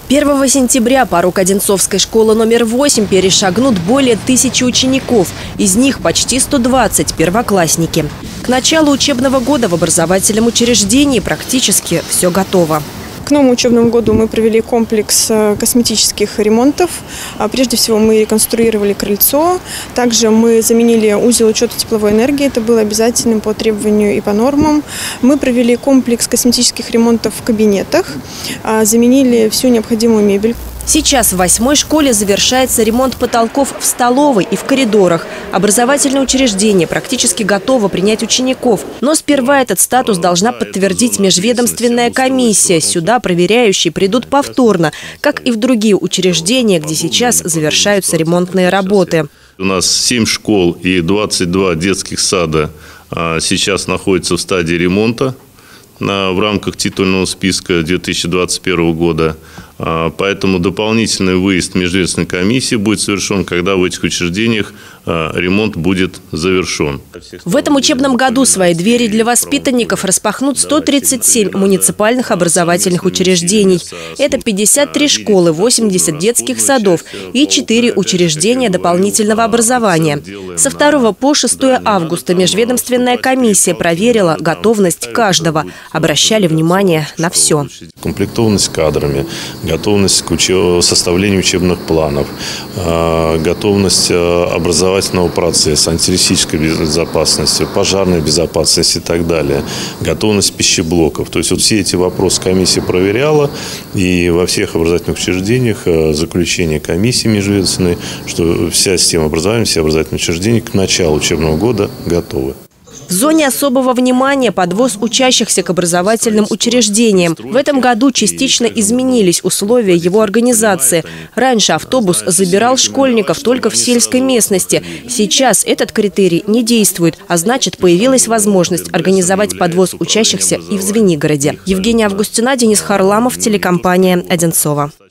1 сентября порог Одинцовской школы номер 8 перешагнут более 1000 учеников. Из них почти 120 – первоклассники. К началу учебного года в образовательном учреждении практически все готово. К новому учебному году мы провели комплекс косметических ремонтов. Прежде всего мы реконструировали крыльцо. Также мы заменили узел учета тепловой энергии. Это было обязательным по требованию и по нормам. Мы провели комплекс косметических ремонтов в кабинетах. Заменили всю необходимую мебель. Сейчас в 8-й школе завершается ремонт потолков в столовой и в коридорах. Образовательное учреждение практически готово принять учеников. Но сперва этот статус должна подтвердить межведомственная комиссия. Сюда проверяющие придут повторно, как и в другие учреждения, где сейчас завершаются ремонтные работы. У нас 7 школ и 22 детских сада сейчас находятся в стадии ремонта в рамках титульного списка 2021 года. Поэтому дополнительный выезд межведомственной комиссии будет совершен, когда в этих учреждениях ремонт будет завершен. В этом учебном году свои двери для воспитанников распахнут 137 муниципальных образовательных учреждений. Это 53 школы, 80 детских садов и 4 учреждения дополнительного образования. Со 2 по 6 августа межведомственная комиссия проверила готовность каждого. Обращали внимание на все. Комплектованность кадрами, готовность к составлению учебных планов, готовность образовательного процесса, антитеррористической безопасности, пожарной безопасности и так далее, готовность пищеблоков. То есть вот все эти вопросы комиссия проверяла, и во всех образовательных учреждениях заключение комиссии межведомственной, что вся система образования, все образовательные учреждения к началу учебного года готовы. В зоне особого внимания подвоз учащихся к образовательным учреждениям. В этом году частично изменились условия его организации. Раньше автобус забирал школьников только в сельской местности. Сейчас этот критерий не действует, а значит, появилась возможность организовать подвоз учащихся и в Звенигороде. Евгения Августина, Денис Харламов, телекомпания «Одинцова».